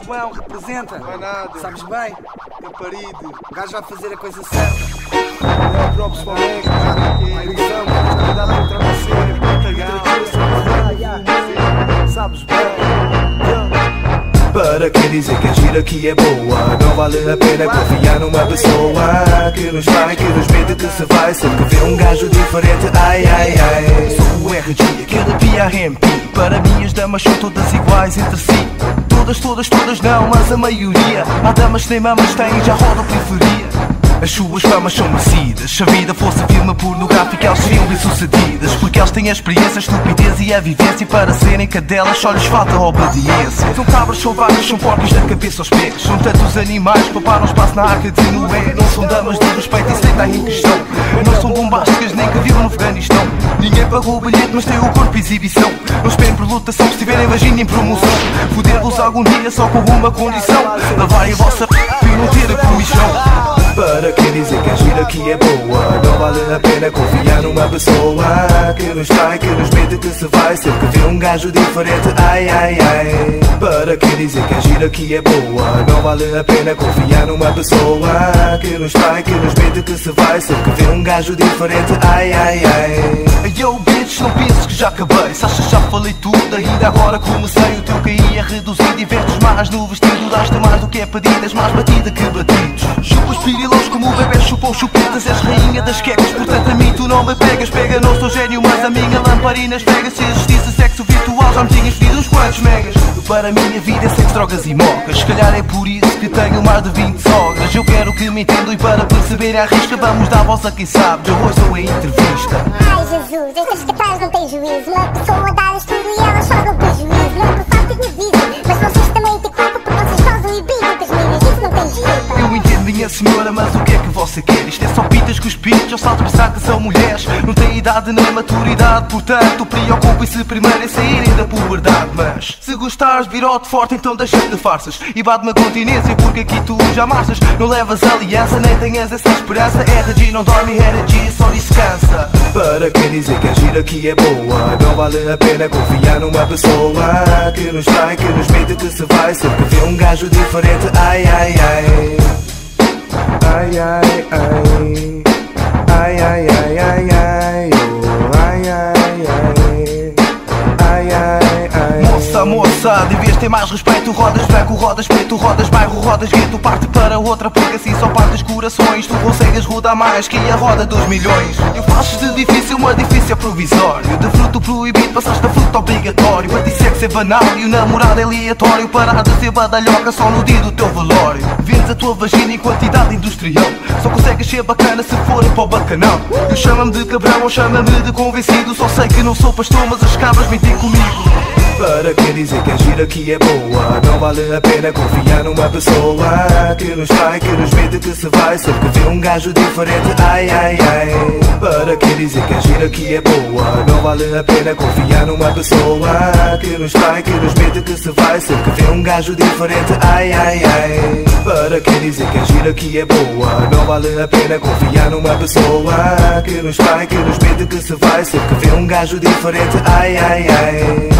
João, representa. Não é nada. Sabes bem? Caparido. O gajo vai fazer a coisa certa. É o próprio Spalleck, nada que é. Eleição, candidato a entrar na cena. Sabes bem. Para quem dizer que a gira aqui é boa, não vale a pena confiar numa pessoa que nos vai, que nos mente que se vai. Sempre que vê um gajo diferente, ai ai ai. Sou o RG, aquele PRMP. Para mim as damas são todas iguais entre si. Todas não, mas a maioria. Há damas que nem mamas têm, já rodam periferia. As suas famas são merecidas. Se a vida fosse filme pornográfico, elas seriam bem-sucedidas. Porque elas têm a experiência, a estupidez e a vivência. E para serem cadelas só lhes falta a obediência. São cabras, são vacas, são porcos da cabeça aos pés. São tantos animais que paparam espaço na arca de Noé. Não são damas de respeito e se está em questão. Não são bombásticas nem que vivam no Afeganistão. Ninguém pagou o bilhete, mas tem o corpo exibição. Não esperem por lotação, se tiverem vagina em promoção. Foder-vos algum dia só com uma condição: lavarem a vossa p*** e não ter a comissão. Para quem dizer que a gira aqui é boa, não vale a pena confiar numa pessoa que nos trai, que nos mente que se vai. Sempre que vê um gajo diferente, ai ai ai. Para quem dizer que a gira aqui é boa, não vale a pena confiar numa pessoa que nos trai, que nos mente que se vai. Sempre que vê um gajo diferente, ai ai ai. Yo bitch, não penses que já acabei. Se achas já falei tudo, ainda agora comecei. O teu KI é reduzido e vestes mais no vestido. Dás-te mais do que é pedido, és mais batida que batidos. Chupas pirilos como o bebê chupou chupetas. És rainha das quecas, portanto a mim tu não me pegas. Pega, não sou gênio, mas a minha lamparina esfrega. Se existisse sexo virtual já me tinhas pedido uns quantos megas. Para a minha vida é sexo, drogas e mocas. Se calhar é por isso que tenho mais de 20 sogras. Eu quero que me entendam e para perceber a risca vamos dar voz a quem sabe. Eu hoje sou a entrevista. Ai Jesus, estas capazes não têm juízo. Uma pessoa dá estudo e elas só dão prejuízo. Não por falta de aviso, mas vocês também têm culpa porque vocês causam e brigam com as meninas. Isso não tem desculpa. Eu entendo, minha senhora, mas o que é que você quer? Isto é só pitas com os pitos, eu salto a pensar que são mulheres. Não têm idade nem maturidade, portanto preocupem-se primeiro em saírem da puberdade. Mas se gostares de virote forte, então deixa-te de farsas e bate-me a continência, porque aqui tu já marchas. Não levas aliança, nem tenhas essa esperança. RG não dorme, RG só descansa. Para quem dizer que a gira aqui é boa, não vale a pena confiar numa pessoa que nos trai, que nos mente que se vai. Sempre que vê um gajo diferente, ai ai ai. Ai ai ai. Ai ai ai ai ai. Oh, ai ai ai. Ai ai ai. Moça, devias ter mais respeito. Rodas branco, rodas preto, rodas bairro, rodas gueto. Parte para outra porque assim só partes corações. Tu consegues rodar mais que a roda dos milhões. Eu faço de difícil um edifício provisório. De fruto proibido passaste a fruto obrigatório. Para ti sexo é banal e o namorado é aleatório. Parar de ser badalhoca só no dia do teu velório. Vendes a tua vagina em quantidade industrial. Só consegues ser bacana se for para o bacanal. Eu chama-me de cabrão ou chama-me de convencido. Só sei que não sou pastor, mas as cabras mentem comigo. Para quem dizer que a gira aqui é boa, não vale a pena confiar numa pessoa que nos trai, que nos mente que se vai. Sempre que vê um gajo diferente, ai ai ai. Para quem dizer que a gira aqui é boa, não vale a pena confiar numa pessoa que nos trai, que nos mente que se vai. Sempre que vê um gajo diferente, ai ai ai. Para quem dizer que a gira aqui é boa, não vale a pena confiar numa pessoa que nos trai, que nos mente que se vai. Sempre que vê um gajo diferente, ai ai ai.